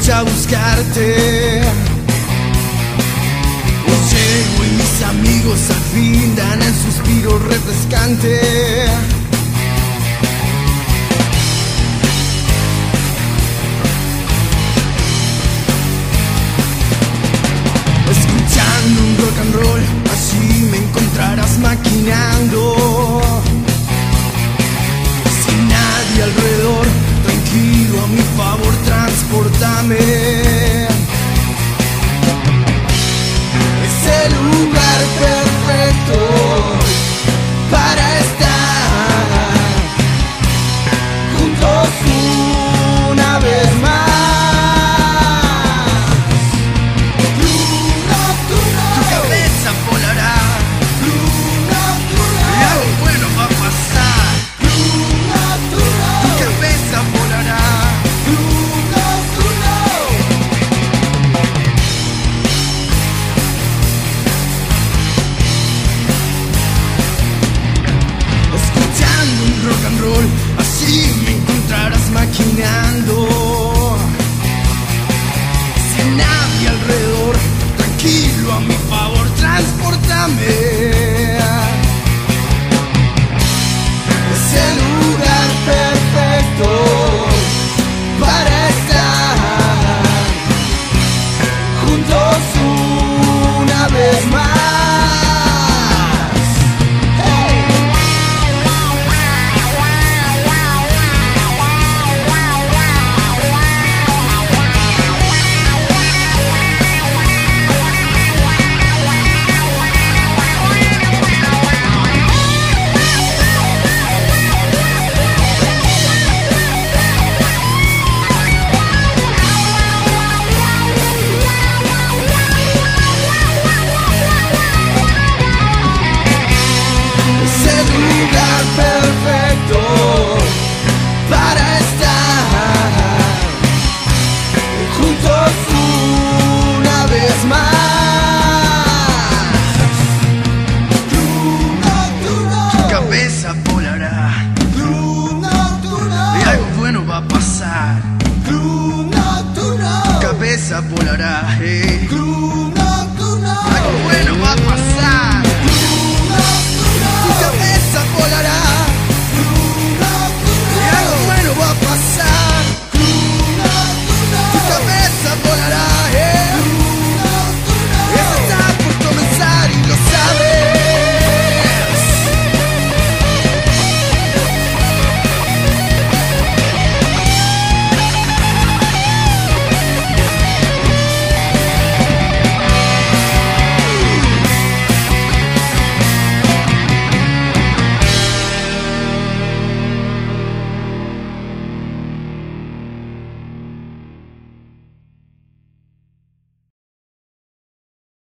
a buscarte. Llego y mis amigos al fin dan el suspiro refrescante. Escuchando un rock and roll, así me encontrarás maquinando. Sin nadie alrededor, tranquilo, a mi favor, transportame. Es el lugar perfecto para estar juntos una vez más. Tu cabeza volará y algo bueno va a pasar. Tu cabeza volará. Escuchando un rock and roll, así me encontrarás maquinando. Sin nadie alrededor, tranquilo, a mi favor, transportame. Es el lugar perfecto para estar juntos una vez más.